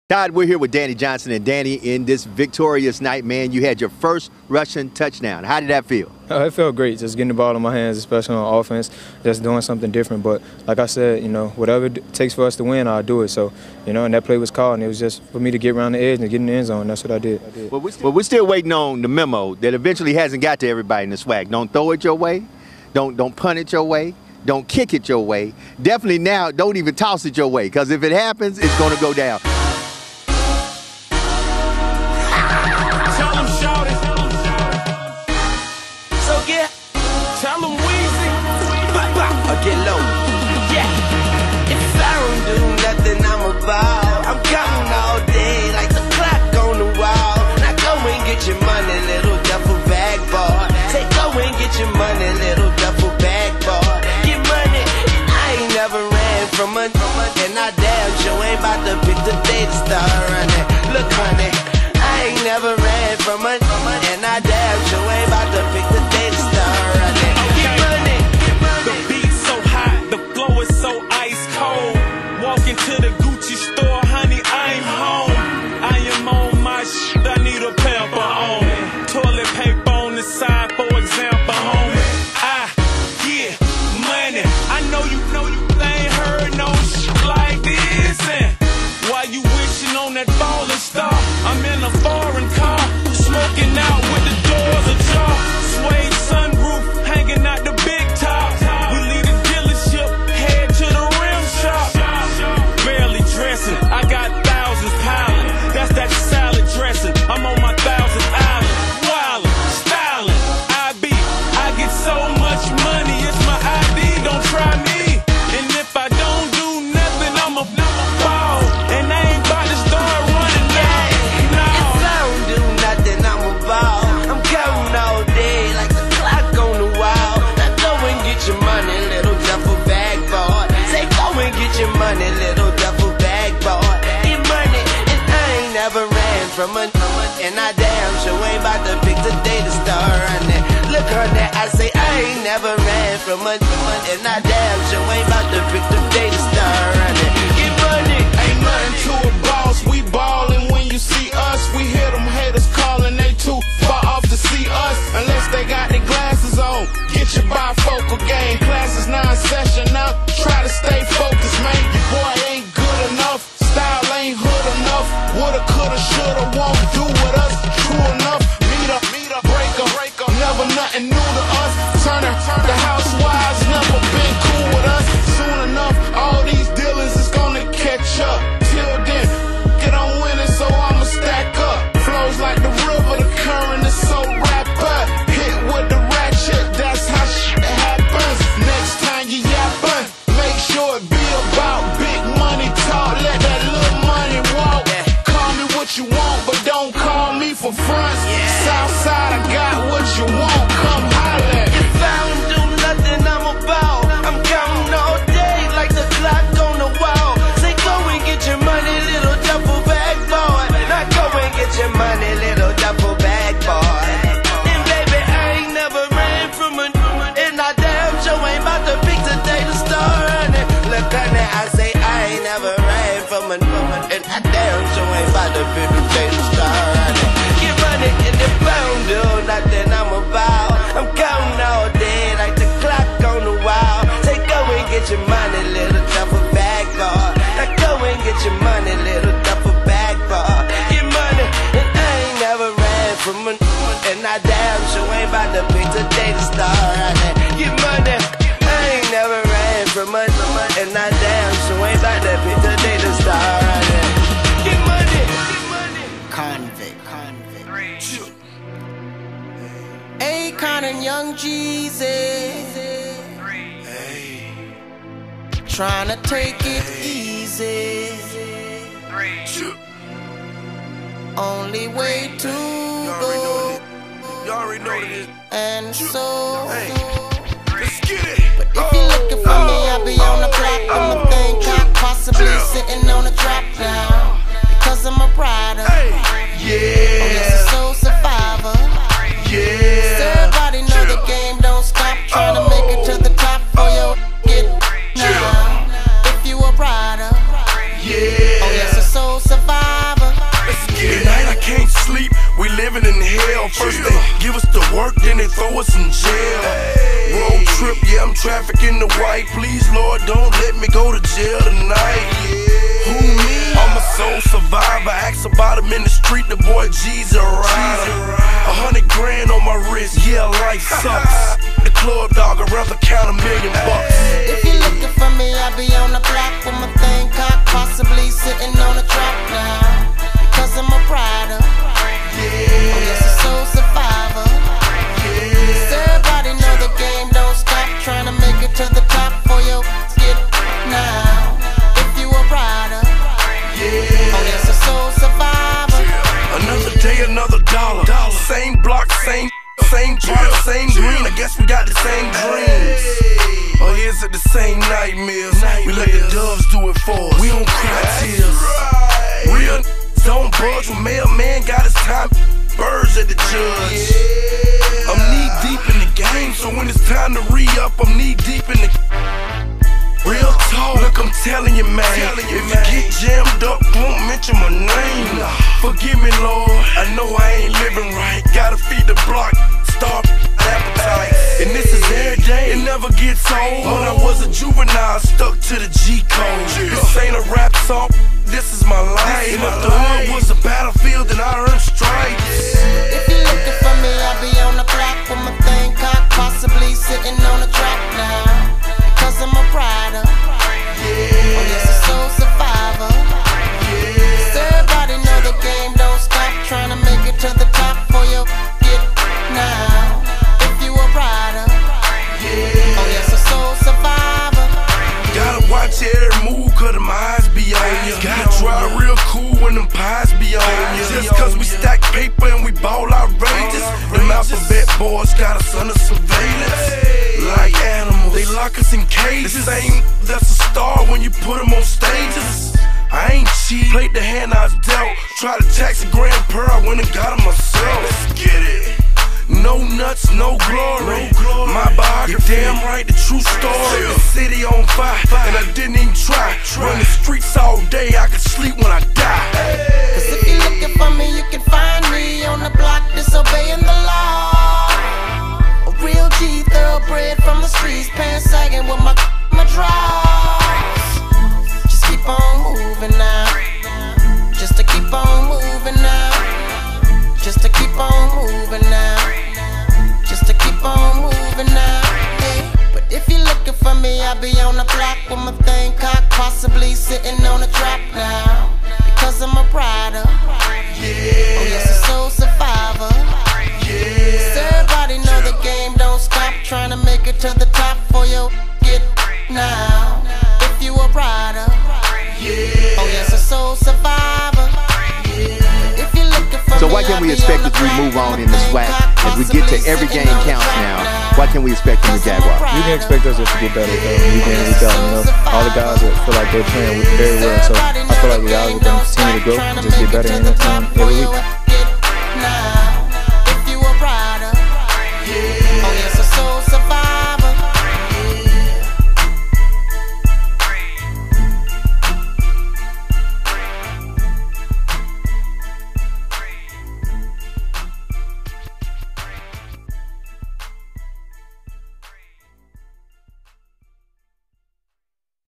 Todd, we're here with Danny Johnson, and Danny, in this victorious night, man, you had your first rushing touchdown. How did that feel? It felt great, just getting the ball in my hands, especially on offense, just doing something different. But like I said, whatever it takes for us to win, I'll do it. So, and that play was called, and it was just for me to get around the edge and get in the end zone. That's what I did. Well, we're still waiting on the memo that eventually hasn't got to everybody in the SWAC. Don't throw it your way. Don't punt it your way. Don't kick it your way. Definitely now, don't even toss it your way, because if it happens, it's going to go down. Tell them Weezy, or get low. Yeah, if I don't do nothing, I'm about. I'm counting all day like the clock on the wall. Now go and get your money, little duffel bag boy. Say go and get your money, little duffel bag boy. Get money, I ain't never ran from a and I damn sure ain't about to pick the day to start running. Look, honey, I ain't never ran from a and I damn sure ain't about to pick the day to start running. The beat's so hot, the flow is so ice cold. Walking to the Gucci store, honey, I'm home. I am on my shit, I need a pamper on me. Toilet paper on the side, for example, homie. I get money. I know you ain't heard no shit like this. And while you wishing on that falling star, I'm in a foreign car, smoking out with the doors ajar. Suede sunroof, hanging out the big top. We leave the dealership, head to the rim shop. Barely dressing, I got thousands piling. That's that salad dressing, I'm on my 1,000th island. Wildin', styling, I get so much money, it's my ID, don't try me. And if I don't do nothing, I'm a ball. And I ain't about to start running now. No. If I don't do nothing, I'm a ball. I'm counting all day like the clock on the wall. Now go and get your money, little duffel bag boy. Say go and get your money, little duffel bag boy. Get money, and I ain't never ran from a and I damn sure ain't about to pick the day to start running. Look, honey, I say I ain't never ran from a and I damn sure ain't about to pick the day to start running. Get money, Ain't nothing to a boss, we ballin' when you see us. We hear them haters calling, they too far off to see us. Unless they got their glasses on, get your bifocal game. Class is non-session now, try to stay focused, man. Your boy ain't good enough, style ain't hood enough. Woulda, coulda, shoulda, won't do with us. True enough, meter, breaker, never nothing new to us. Turner, the housewives never been cool with us. Soon enough, all these dealings is gonna catch up. Till then, get on winning, so I'ma stack up. Flows like the river, the current is so wrapped up. Hit with the ratchet, that's how shit happens. Next time you yappin', make sure it be about big money talk. Let that little money walk. Call me what you want, but don't call me for fronts. Southside, I got what you want, come holler. if I don't do nothing, I'm about. I'm counting all day like the clock on the wall. Say go and get your money, little duffel bag boy. Now go and get your money, little duffel bag boy. And baby, I ain't never ran from a and I damn sure ain't about to pick the day to start running. Look, honey, I say I ain't never ran from a and I damn sure ain't about to pick the day to start running. Get money, and if I don't do nothing, I'm about. I'm counting all day like the clock on the wall. Say go and get your money, little duffel bag boy. Now go and get your money, little duffel bag boy. Get money, and I ain't never ran from a and I damn sure ain't about to pick the day to start running. Get money, I ain't never ran from a and I damn sure ain't about to pick the day to start running. Get money, Convict. Akon and Young Jeezy, trying to take it easy. Only way to go. You already know this. And so, Let's get it. but if you're looking for me, I'll be on the block with my thing cocked, possibly sitting on a drop down. Because I'm a rider. Oh, yes, a soul survivor. So everybody know the game don't stop. Trying to make it to the top for your get now. If you a rider, oh yes, a soul survivor. hell. First they give us the work, then they throw us in jail. Road trip, yeah, I'm trafficking the white. Please, Lord, don't let me go to jail tonight. Who me? I'm a soul survivor. Ask about him in the street, the boy G's a rider. 100 grand on my wrist, yeah, life sucks. The club dog, I'd rather count $1 million bucks. If you're looking for me, I'll be on the block with my thing cocked, possibly sitting on a track now. Because I'm a rider. Oh yes, a soul survivor. So everybody know the game don't stop, trying to make it to the top for your get now. If you a rider, oh yes, a soul survivor. Another day, another dollar. Same block, same part, same green. I guess we got the same dreams. Oh, is it the same nightmares? We let the doves do it for us. We don't cry tears. Real don't budge when mailman got his time. Birds at the judge. I'm knee deep in the game, so when it's time to re-up, I'm knee deep in the real talk. Look, I'm telling you, man. If you get jammed up, won't mention my name. Forgive me, Lord. I know I ain't living right. Gotta feed the block, starve appetite. And this is every day. It never gets old. When I was a juvenile, stuck to the G code. This ain't a rap song. This is my life. And if the hood was a battlefield, then I earned stripes. If you're looking for me, I'll be on the block with my thing cocked, possibly sitting on a track now. Because I'm a rider. Oh yes, a soul survivor. So everybody know the game don't stop, trying to make it to the top for your get now. If you a rider, oh yes, a soul survivor. Gotta watch every move, cause them eyes be on you. Gotta drive real cool when them pies be on you. Just cause we stack paper and we ball outrageous, them alphabet boys got us under surveillance. Like animals, they lock us in cages. Ain't that's a star when you put them on stages. I ain't cheat, played the hand I was dealt. Tried to tax a grand per, I went and got it myself. Let's get it. No nuts, no glory. My biography, damn right, the true story. The city on fire, and I didn't even try. Run the streets all day, I could sleep when I die. Cause if you're looking for me, you can find me on the block, disobeying the law. A real G, thoroughbred from the streets, pants sagging with my draws. Just keep on moving now. Just to keep on moving now. Just to keep on moving now. Just to keep on moving now. Hey, but if you're looking for me, I'll be on the block with my thing cocked, possibly sitting on a track now. Because I'm a rider. Oh yes, a soul survivor. So everybody know the game don't stop, trying to make it to the top for your get now. If you a rider, oh yes, a soul survivor. If you're looking for So why can't we expect as we move on in the SWAC, as we get to every game counts now, why can't we expect from the Jaguar? You can expect us just to get better week in and week out. You know, all the guys that feel like they're playing very well. So I feel like the guys are going to continue to grow and just get better in every week.